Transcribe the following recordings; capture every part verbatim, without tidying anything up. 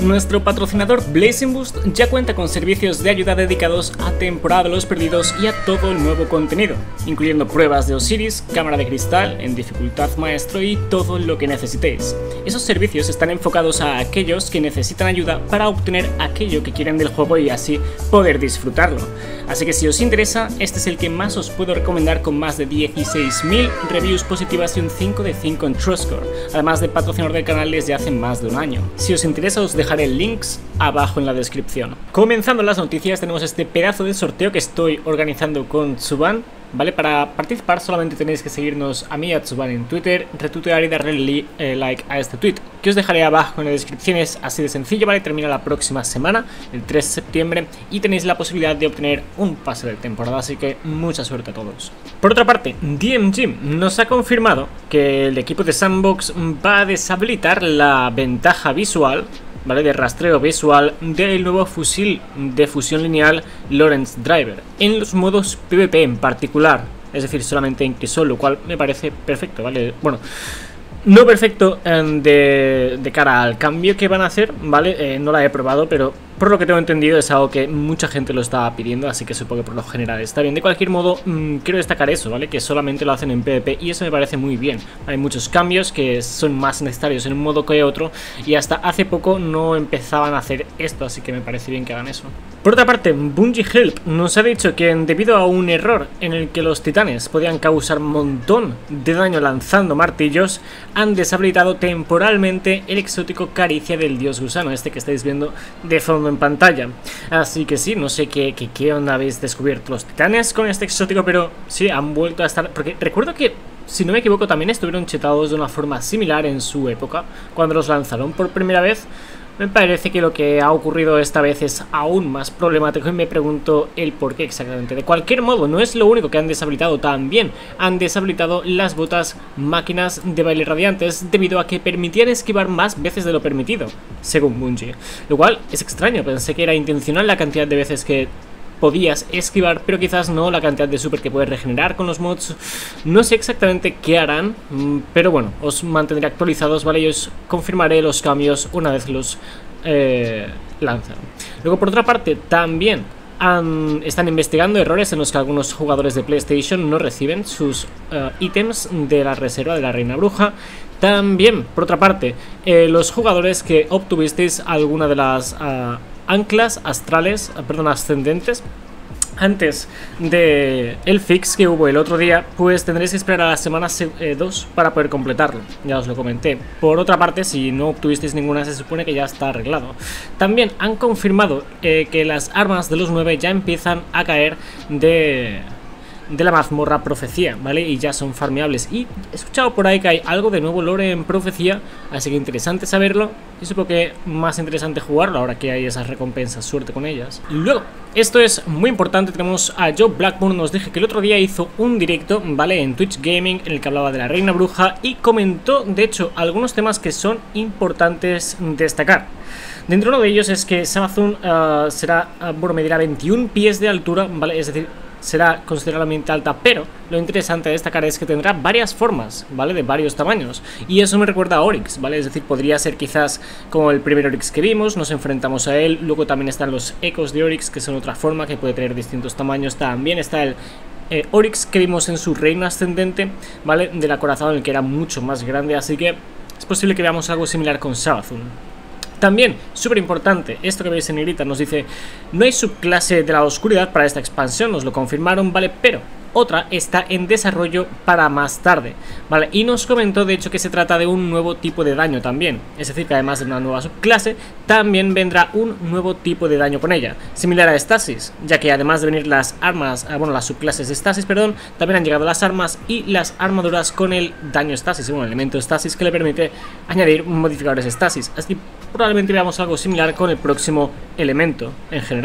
Nuestro patrocinador Blazing Boost ya cuenta con servicios de ayuda dedicados a temporada de los perdidos y a todo el nuevo contenido, incluyendo pruebas de Osiris, cámara de cristal, en dificultad maestro y todo lo que necesitéis. Esos servicios están enfocados a aquellos que necesitan ayuda para obtener aquello que quieren del juego y así poder disfrutarlo. Así que si os interesa, este es el que más os puedo recomendar, con más de dieciséis mil reviews positivas y un cinco de cinco en TrustScore, además de patrocinador del canal desde hace más de un año. Si os interesa, os dejaré links abajo en la descripción. Comenzando las noticias, tenemos este pedazo de sorteo que estoy organizando con Tsuban. Vale, para participar solamente tenéis que seguirnos a mí, a Tsuban, en Twitter, retuitear y darle li eh, like a este tweet, que os dejaré abajo en la descripción. Es así de sencillo, ¿vale? Termina la próxima semana, el tres de septiembre, y tenéis la posibilidad de obtener un pase de temporada, así que mucha suerte a todos. Por otra parte, D M G nos ha confirmado que el equipo de Sandbox va a deshabilitar la ventaja visual, ¿vale?, de rastreo visual del nuevo fusil de fusión lineal Lorentz Driver en los modos PvP en particular, es decir, solamente en Crisol, lo cual me parece perfecto, ¿vale? Bueno, no perfecto eh, de, de cara al cambio que van a hacer, ¿vale? Eh, no la he probado, pero por lo que tengo entendido es algo que mucha gente lo estaba pidiendo, así que supongo que por lo general está bien. De cualquier modo, mmm, quiero destacar eso, ¿vale? Que solamente lo hacen en PvP y eso me parece muy bien. Hay muchos cambios que son más necesarios en un modo que otro y hasta hace poco no empezaban a hacer esto, así que me parece bien que hagan eso. Por otra parte, Bungie Help nos ha dicho que debido a un error en el que los titanes podían causar un montón de daño lanzando martillos, han deshabilitado temporalmente el exótico Caricia del Dios Gusano, este que estáis viendo de fondo en pantalla. Así que sí, no sé qué, qué, qué onda habéis descubierto los titanes con este exótico, pero sí, han vuelto a estar, porque recuerdo que, si no me equivoco, también estuvieron chetados de una forma similar en su época, cuando los lanzaron por primera vez. Me parece que lo que ha ocurrido esta vez es aún más problemático y me pregunto el por qué exactamente. De cualquier modo, no es lo único que han deshabilitado, también han deshabilitado las botas máquinas de baile radiantes debido a que permitían esquivar más veces de lo permitido, según Bungie. Lo cual es extraño, pensé que era intencional la cantidad de veces que podías esquivar, pero quizás no la cantidad de super que puedes regenerar con los mods. No sé exactamente qué harán, pero bueno, os mantendré actualizados, ¿vale? Y os confirmaré los cambios una vez los eh, lanzan. Luego, por otra parte, también han, están investigando errores en los que algunos jugadores de PlayStation no reciben sus uh, ítems de la reserva de la Reina Bruja. También, por otra parte, eh, los jugadores que obtuvisteis alguna de las Uh, anclas astrales, perdón, ascendentes antes de el fix que hubo el otro día, pues tendréis que esperar a la semana dos para poder completarlo, ya os lo comenté. Por otra parte, si no obtuvisteis ninguna, se supone que ya está arreglado. También han confirmado eh, que las armas de los nueve ya empiezan a caer de... de la mazmorra Profecía, ¿vale? Y ya son farmeables. Y he escuchado por ahí que hay algo de nuevo lore en Profecía, así que interesante saberlo. Y supongo que más interesante jugarlo ahora que hay esas recompensas. Suerte con ellas. Luego, esto es muy importante, tenemos a Joe Blackburn. Nos dije que el otro día hizo un directo, ¿vale?, en Twitch Gaming, en el que hablaba de la Reina Bruja y comentó, de hecho, algunos temas que son importantes destacar. Dentro de uno de ellos es que Samathun uh, será, uh, bueno, medirá veintiún pies de altura, ¿vale? Es decir, será considerablemente alta, pero lo interesante de destacar es que tendrá varias formas, ¿vale?, de varios tamaños, y eso me recuerda a Oryx, ¿vale? Es decir, podría ser quizás como el primer Oryx que vimos, nos enfrentamos a él. Luego también están los ecos de Oryx, que son otra forma que puede tener distintos tamaños. También está el eh, Oryx que vimos en su reino ascendente, ¿vale?, del acorazado, en el que era mucho más grande, así que es posible que veamos algo similar con Savathun. También, súper importante, esto que veis en negrita nos dice: no hay subclase de la oscuridad para esta expansión, nos lo confirmaron, ¿vale? Pero otra está en desarrollo para más tarde, ¿vale? Y nos comentó de hecho que se trata de un nuevo tipo de daño también, es decir, que además de una nueva subclase, también vendrá un nuevo tipo de daño con ella, similar a Stasis, ya que además de venir las armas, bueno, las subclases de Stasis, perdón, también han llegado las armas y las armaduras con el daño Stasis, bueno, el elemento Stasis que le permite añadir modificadores Stasis, así que probablemente veamos algo similar con el próximo elemento en general.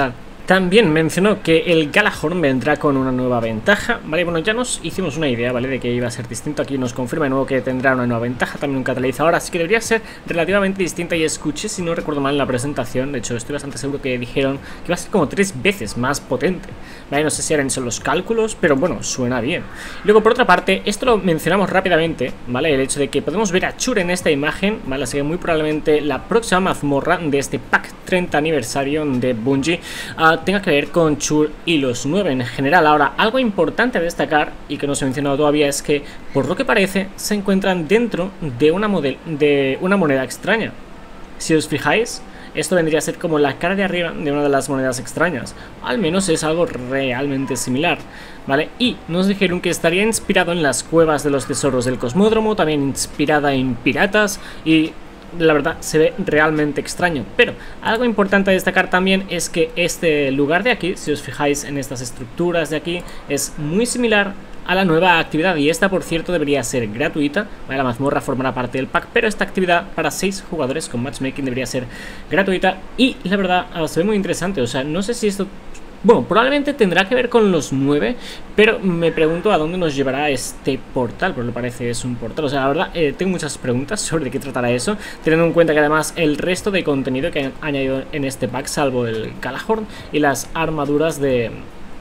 También mencionó que el Gjallarhorn vendrá con una nueva ventaja, ¿vale? Bueno, ya nos hicimos una idea, ¿vale? De que iba a ser distinto. Aquí nos confirma de nuevo que tendrá una nueva ventaja, también un catalizador, así que debería ser relativamente distinta. Y escuché, si no recuerdo mal, en la presentación, de hecho estoy bastante seguro que dijeron que iba a ser como tres veces más potente, ¿vale? No sé si eran solo los cálculos, pero bueno, suena bien. Luego, por otra parte, esto lo mencionamos rápidamente, ¿vale? El hecho de que podemos ver a Chur en esta imagen, ¿vale? Así que muy probablemente la próxima mazmorra de este pack treinta aniversario de Bungie uh, tenga que ver con Chur y los nueve en general. Ahora, algo importante a destacar y que no se ha mencionado todavía es que, por lo que parece, se encuentran dentro de una, model de una moneda extraña. Si os fijáis, esto vendría a ser como la cara de arriba de una de las monedas extrañas. Al menos es algo realmente similar, ¿vale? Y nos dijeron que estaría inspirado en las cuevas de los tesoros del Cosmódromo, también inspirada en piratas, y la verdad se ve realmente extraño. Pero algo importante a destacar también es que este lugar de aquí, si os fijáis en estas estructuras de aquí, es muy similar a la nueva actividad, y esta, por cierto, debería ser gratuita, ¿vale? La mazmorra formará parte del pack, pero esta actividad para seis jugadores con matchmaking debería ser gratuita, y la verdad se ve muy interesante. O sea, no sé si esto... Bueno, probablemente tendrá que ver con los nueve, pero me pregunto a dónde nos llevará este portal, porque me parece es un portal. O sea, la verdad, eh, tengo muchas preguntas sobre de qué tratará eso, teniendo en cuenta que además el resto de contenido que han añadido en este pack, salvo el Gjallarhorn y las armaduras de...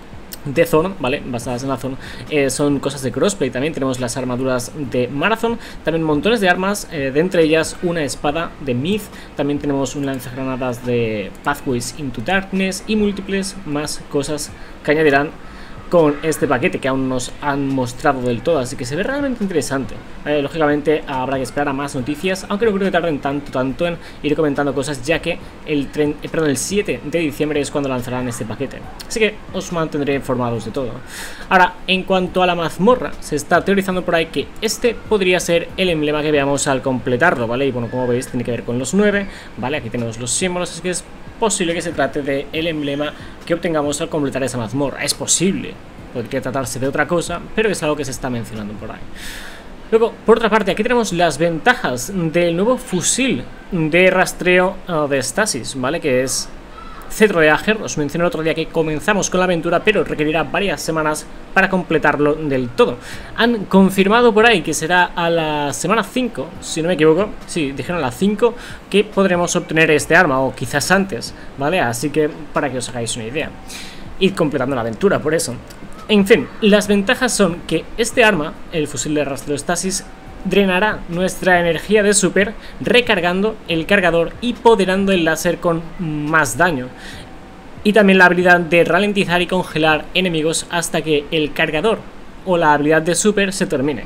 de Thorn, ¿vale? Basadas en la Thorn, eh, son cosas de crossplay. También tenemos las armaduras de Marathon, también montones de armas, eh, de entre ellas una espada de Myth, también tenemos un lanzagranadas de Pathways into Darkness y múltiples más cosas que añadirán con este paquete que aún nos han mostrado del todo, así que se ve realmente interesante. Eh, lógicamente habrá que esperar a más noticias, aunque no creo que tarden tanto tanto en ir comentando cosas, ya que el, tren, eh, perdón, el siete de diciembre es cuando lanzarán este paquete, así que os mantendré informados de todo. Ahora, en cuanto a la mazmorra, se está teorizando por ahí que este podría ser el emblema que veamos al completarlo, ¿vale? Y bueno, como veis, tiene que ver con los nueve, ¿vale? Aquí tenemos los símbolos, así que es posible que se trate de el emblema que obtengamos al completar esa mazmorra. Es posible, podría tratarse de otra cosa, pero es algo que se está mencionando por ahí. Luego, por otra parte, aquí tenemos las ventajas del nuevo fusil de rastreo uh, de Stasis, ¿vale? Que es Cetro de Ager. Os mencioné el otro día que comenzamos con la aventura, pero requerirá varias semanas para completarlo del todo. Han confirmado por ahí que será a la semana cinco, si no me equivoco. Sí, dijeron a la cinco que podremos obtener este arma, o quizás antes, ¿vale? Así que para que os hagáis una idea, ir completando la aventura, por eso. En fin, las ventajas son que este arma, el fusil de rastreo Stasis, drenará nuestra energía de super, recargando el cargador y poderando el láser con más daño. Y también la habilidad de ralentizar y congelar enemigos hasta que el cargador o la habilidad de super se termine.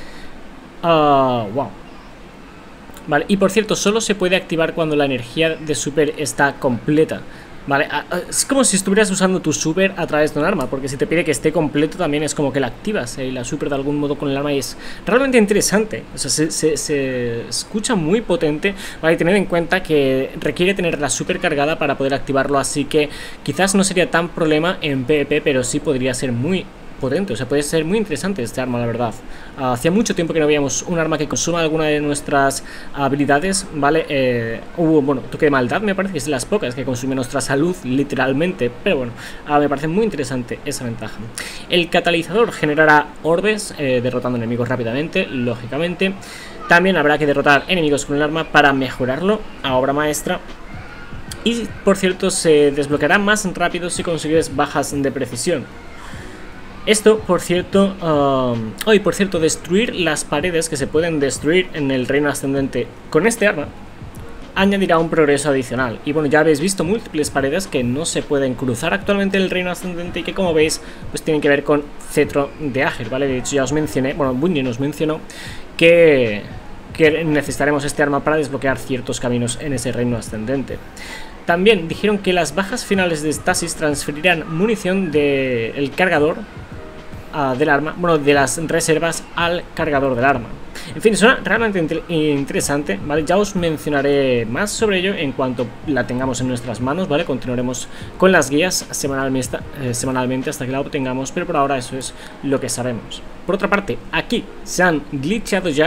Uh, wow. Vale, y por cierto, solo se puede activar cuando la energía de super está completa. Vale, es como si estuvieras usando tu super a través de un arma, porque si te pide que esté completo también es como que la activas, ¿eh? La super de algún modo con el arma, y es realmente interesante. O sea, se, se, se escucha muy potente, vale, y tened en cuenta que requiere tener la super cargada para poder activarlo, así que quizás no sería tan problema en PvP, pero sí podría ser muy potente. O sea, puede ser muy interesante este arma, la verdad. Uh, hacía mucho tiempo que no veíamos un arma que consuma alguna de nuestras habilidades, ¿vale? Eh, hubo, bueno, toque de maldad, me parece que es de las pocas que consume nuestra salud, literalmente, pero bueno, uh, me parece muy interesante esa ventaja. El catalizador generará orbes, eh, derrotando enemigos rápidamente, lógicamente. También habrá que derrotar enemigos con el arma para mejorarlo a obra maestra. Y, por cierto, se desbloqueará más rápido si consigues bajas de precisión. Esto, por cierto, um, oh, y por cierto, destruir las paredes que se pueden destruir en el reino ascendente con este arma añadirá un progreso adicional. Y bueno, ya habéis visto múltiples paredes que no se pueden cruzar actualmente en el reino ascendente y que, como veis, pues tienen que ver con Cetro de Ager, ¿vale? De hecho, ya os mencioné, bueno, Bungie nos mencionó que, que necesitaremos este arma para desbloquear ciertos caminos en ese reino ascendente. También dijeron que las bajas finales de Stasis transferirán munición del cargador uh, del arma, bueno, de las reservas al cargador del arma. En fin, suena realmente inter interesante, ¿vale? Ya os mencionaré más sobre ello en cuanto la tengamos en nuestras manos, ¿vale? Continuaremos con las guías semanalmente, eh, semanalmente hasta que la obtengamos, pero por ahora eso es lo que sabemos. Por otra parte, aquí se han glitchado ya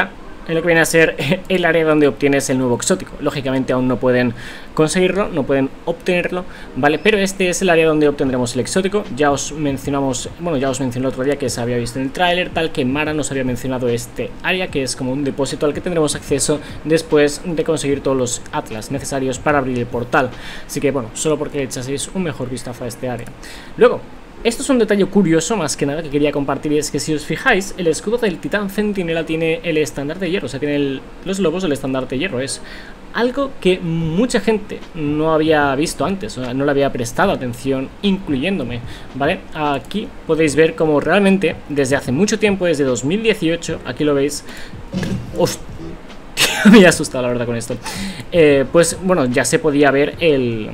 en lo que viene a ser el área donde obtienes el nuevo exótico. Lógicamente aún no pueden conseguirlo, no pueden obtenerlo, ¿vale? Pero este es el área donde obtendremos el exótico. Ya os mencionamos, bueno, ya os mencioné el otro día que se había visto en el tráiler, tal que Mara nos había mencionado este área, que es como un depósito al que tendremos acceso después de conseguir todos los atlas necesarios para abrir el portal. Así que bueno, solo porque le echaseis un mejor vistazo a este área. Luego, esto es un detalle curioso, más que nada, que quería compartir, y es que si os fijáis, el escudo del titán centinela tiene el estandarte de hierro, o sea, tiene el, los lobos del estandarte de hierro. Es algo que mucha gente no había visto antes, o sea, no le había prestado atención, incluyéndome, ¿vale? Aquí podéis ver como realmente, desde hace mucho tiempo, desde dos mil dieciocho, aquí lo veis. ¡Hostia! Me había asustado, la verdad, con esto. Eh, pues, bueno, ya se podía ver el...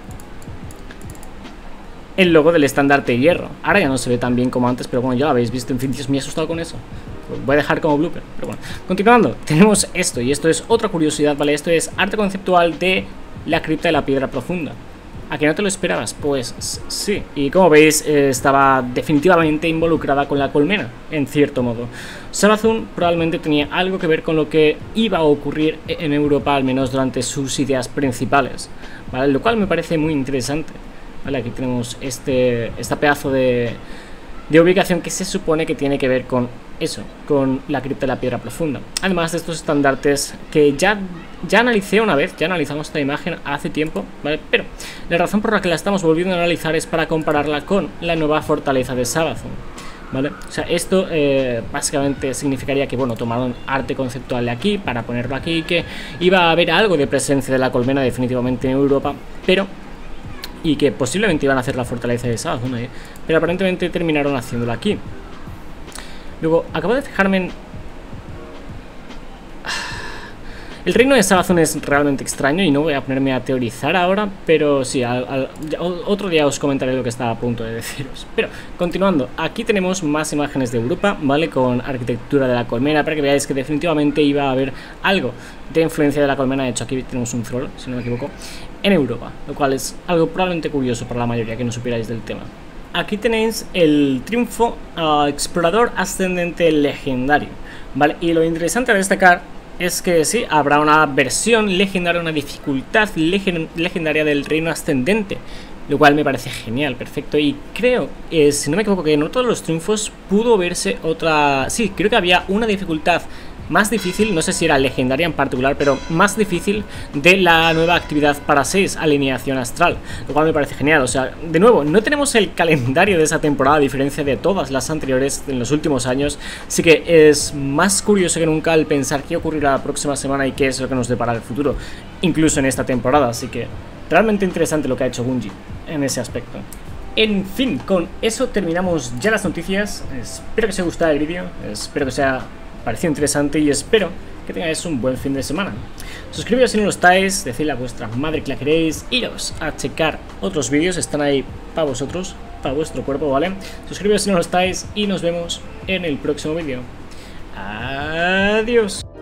el logo del estandarte de hierro. Ahora ya no se ve tan bien como antes, pero bueno, ya lo habéis visto. En fin, Dios, me he asustado con eso. Lo voy a dejar como blooper, pero bueno. Continuando, tenemos esto, y esto es otra curiosidad, ¿vale? Esto es arte conceptual de la cripta de la piedra profunda. ¿A que no te lo esperabas? Pues sí. Y como veis, eh, estaba definitivamente involucrada con la colmena, en cierto modo. Savathûn probablemente tenía algo que ver con lo que iba a ocurrir en Europa, al menos durante sus ideas principales, ¿vale? Lo cual me parece muy interesante. Vale, aquí tenemos este, este pedazo de, de ubicación que se supone que tiene que ver con eso, con la cripta de la piedra profunda. Además de estos estandartes que ya, ya analicé una vez, ya analizamos esta imagen hace tiempo, ¿vale? Pero la razón por la que la estamos volviendo a analizar es para compararla con la nueva fortaleza de Savathûn, ¿vale? O sea, esto eh, básicamente significaría que, bueno, tomaron arte conceptual de aquí para ponerlo aquí, que iba a haber algo de presencia de la colmena definitivamente en Europa, pero... y que posiblemente iban a hacer la fortaleza de Savathûn, ¿eh? Pero aparentemente terminaron haciéndolo aquí. Luego, acabo de fijarme en... El reino de Savathûn es realmente extraño y no voy a ponerme a teorizar ahora, pero sí, al, al, otro día os comentaré lo que estaba a punto de deciros. Pero, continuando, aquí tenemos más imágenes de Europa, ¿vale? Con arquitectura de la colmena, para que veáis que definitivamente iba a haber algo de influencia de la colmena. De hecho, aquí tenemos un troll, si no me equivoco, en Europa, lo cual es algo probablemente curioso para la mayoría que no supierais del tema. Aquí tenéis el triunfo uh, explorador ascendente legendario, ¿vale? Y lo interesante a destacar es que sí, habrá una versión legendaria, una dificultad leg legendaria del reino ascendente, lo cual me parece genial, perfecto. Y creo, eh, si no me equivoco, que en todos los triunfos pudo verse otra... Sí, creo que había una dificultad más difícil, no sé si era legendaria en particular, pero más difícil de la nueva actividad para seis, alineación astral, lo cual me parece genial. O sea, de nuevo, no tenemos el calendario de esa temporada a diferencia de todas las anteriores en los últimos años, así que es más curioso que nunca el pensar qué ocurrirá la próxima semana y qué es lo que nos depara el futuro, incluso en esta temporada. Así que realmente interesante lo que ha hecho Bungie en ese aspecto. En fin, con eso terminamos ya las noticias. Espero que os haya gustado el vídeo, espero que sea pareció interesante y espero que tengáis un buen fin de semana. Suscribiros si no lo estáis, decidle a vuestra madre que la queréis, iros a checar otros vídeos, están ahí para vosotros, para vuestro cuerpo, ¿vale? Suscribiros si no lo estáis y nos vemos en el próximo vídeo. Adiós.